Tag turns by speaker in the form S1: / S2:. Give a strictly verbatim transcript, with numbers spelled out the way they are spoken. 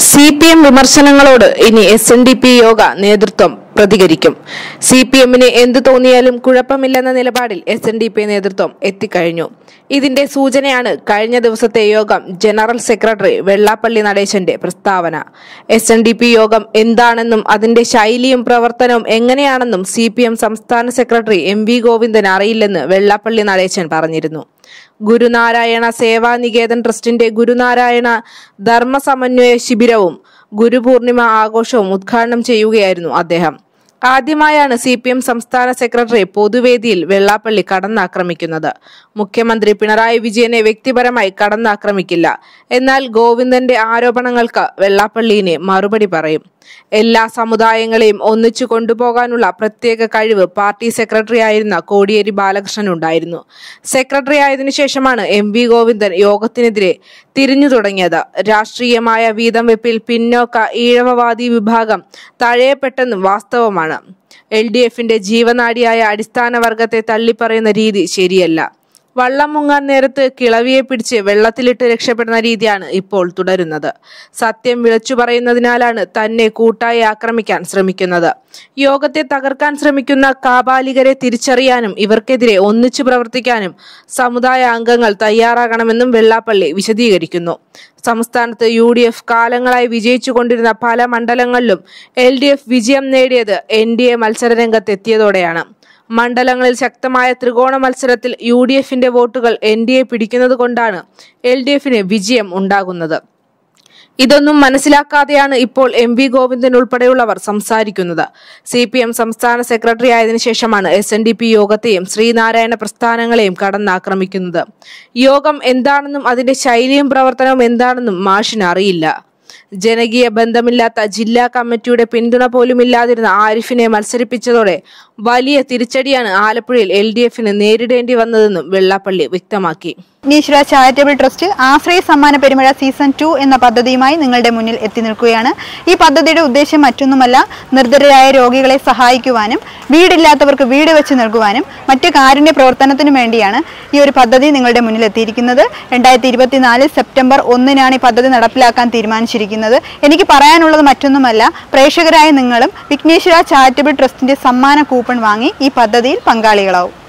S1: C P M വിമർശനങ്ങളോട് ഇനി S N D P Yoga നേതൃത്വം പ്രതികരിക്കും. സി പി എമ്മിന് എന്ത് തോന്നിയാലും കുഴപ്പമില്ലെന്ന നിലപാടിൽ എസ് എൻ ഡി പി നേതൃത്വം എത്തിക്കഴിഞ്ഞു. ഇതിന്റെ സൂചനയാണ് കഴിഞ്ഞ ദിവസത്തെ യോഗം ജനറൽ സെക്രട്ടറി വെള്ളാപ്പള്ളി നടേശന്റെ പ്രസ്താവന. എസ് എൻ ഡി പി യോഗം എന്താണെന്നും അതിന്റെ ശൈലിയും പ്രവർത്തനവും എങ്ങനെയാണെന്നും സി പി എം സംസ്ഥാന സെക്രട്ടറി എം വി ഗോവിന്ദൻ അറിയില്ലെന്ന് വെള്ളാപ്പള്ളി നടേശൻ പറഞ്ഞിരുന്നു. ഗുരുനാരായണ സേവാനികേതൻ ട്രസ്റ്റിന്റെ ഗുരുനാരായണ ധർമ്മ സമന്വയ ശിബിരവും ഗുരുപൂർണിമ ആഘോഷവും ഉദ്ഘാടനം ചെയ്യുകയായിരുന്നു അദ്ദേഹം. ആദ്യമായാണ് സി പി എം സംസ്ഥാന സെക്രട്ടറി പൊതുവേദിയിൽ വെള്ളാപ്പള്ളി കടന്നാക്രമിക്കുന്നത്. മുഖ്യമന്ത്രി പിണറായി വിജയനെ വ്യക്തിപരമായി കടന്നാക്രമിക്കില്ല. എന്നാൽ ഗോവിന്ദന്റെ ആരോപണങ്ങൾക്ക് വെള്ളാപ്പള്ളിനെ മറുപടി പറയും. എല്ലാ സമുദായങ്ങളെയും ഒന്നിച്ചു കൊണ്ടുപോകാനുള്ള പ്രത്യേക കഴിവ് പാർട്ടി സെക്രട്ടറി ആയിരുന്ന കോടിയേരി ബാലകൃഷ്ണനുണ്ടായിരുന്നു. സെക്രട്ടറി ആയതിനു ശേഷമാണ് എം വി ഗോവിന്ദൻ യോഗത്തിനെതിരെ തിരിഞ്ഞു തുടങ്ങിയത്. രാഷ്ട്രീയമായ വീതം വെപ്പിൽ പിന്നോക്ക ഈഴവവാദി വിഭാഗം തഴയപ്പെട്ടെന്നും വാസ്തവമാണ്. എൽ ഡി എഫിന്റെ ജീവനാഡിയായ അടിസ്ഥാന വർഗത്തെ തള്ളിപ്പറയുന്ന രീതി ശരിയല്ല. വള്ളം മുങ്ങാൻ നേരത്ത് കിളവിയെ പിടിച്ച് വെള്ളത്തിലിട്ട് രക്ഷപ്പെടുന്ന രീതിയാണ് ഇപ്പോൾ തുടരുന്നത്. സത്യം വിളിച്ചു പറയുന്നതിനാലാണ് തന്നെ കൂട്ടായി ആക്രമിക്കാൻ ശ്രമിക്കുന്നത്. യോഗത്തെ തകർക്കാൻ ശ്രമിക്കുന്ന കാബാലികരെ തിരിച്ചറിയാനും ഇവർക്കെതിരെ ഒന്നിച്ചു പ്രവർത്തിക്കാനും സമുദായ അംഗങ്ങൾ തയ്യാറാകണമെന്നും വെള്ളാപ്പള്ളി വിശദീകരിക്കുന്നു. സംസ്ഥാനത്ത് യു ഡി എഫ് കാലങ്ങളായി വിജയിച്ചു കൊണ്ടിരുന്ന പല മണ്ഡലങ്ങളിലും എൽ ഡി എഫ് വിജയം നേടിയത് എൻ ഡി എ മത്സരരംഗത്തെത്തിയതോടെയാണ്. മണ്ഡലങ്ങളിൽ ശക്തമായ ത്രികോണ മത്സരത്തിൽ യു ഡി എഫിന്റെ വോട്ടുകൾ എൻ ഡി എ പിടിക്കുന്നത് കൊണ്ടാണ് എൽ ഡി എഫിന് വിജയം ഉണ്ടാകുന്നത്. ഇതൊന്നും മനസ്സിലാക്കാതെയാണ് ഇപ്പോൾ എം വി ഗോവിന്ദൻ ഉൾപ്പെടെയുള്ളവർ സംസാരിക്കുന്നത്. സി പി എം സംസ്ഥാന സെക്രട്ടറി ആയതിനു ശേഷമാണ് എസ് എൻ ഡി പി യോഗത്തെയും ശ്രീനാരായണ പ്രസ്ഥാനങ്ങളെയും കടന്നാക്രമിക്കുന്നത്. യോഗം എന്താണെന്നും അതിന്റെ ശൈലിയും പ്രവർത്തനവും എന്താണെന്നും മാഷിന് അറിയില്ല. ജനകീയ ബന്ധമില്ലാത്ത ജില്ലാ കമ്മിറ്റിയുടെ പിന്തുണ പോലുമില്ലാതിരുന്ന ആരിഫിനെ മത്സരിപ്പിച്ചതോടെ വലിയ തിരിച്ചടിയാണ് ആലപ്പുഴയിൽ എൽ ഡി എഫിന് നേരിടേണ്ടി വന്നതെന്നും വെള്ളാപ്പള്ളി വ്യക്തമാക്കി.
S2: വിഘ്നേശ്വര ചാരിറ്റബിൾ ട്രസ്റ്റ് ആശ്രയ സമ്മാന പെരുമഴ സീസൺ ടു എന്ന പദ്ധതിയുമായി നിങ്ങളുടെ മുന്നിൽ എത്തി നിൽക്കുകയാണ്. ഈ പദ്ധതിയുടെ ഉദ്ദേശം മറ്റൊന്നുമല്ല, നിർധരരായ രോഗികളെ സഹായിക്കുവാനും വീടില്ലാത്തവർക്ക് വീട് വെച്ച് നൽകുവാനും മറ്റു കാരുണ്യ പ്രവർത്തനത്തിനും വേണ്ടിയാണ് ഈ ഒരു പദ്ധതി നിങ്ങളുടെ മുന്നിൽ എത്തിയിരിക്കുന്നത്. രണ്ടായിരത്തി ഇരുപത്തിനാല് സെപ്റ്റംബർ ഒന്നിനാണ് ഈ പദ്ധതി നടപ്പിലാക്കാൻ തീരുമാനിച്ചിരിക്കുന്നത്. എനിക്ക് പറയാനുള്ളത് മറ്റൊന്നുമല്ല, പ്രേക്ഷകരായ നിങ്ങളും വിഘ്നേശ്വര ചാരിറ്റബിൾ ട്രസ്റ്റിന്റെ സമ്മാന കൂപ്പൺ വാങ്ങി ഈ പദ്ധതിയിൽ പങ്കാളികളാവും.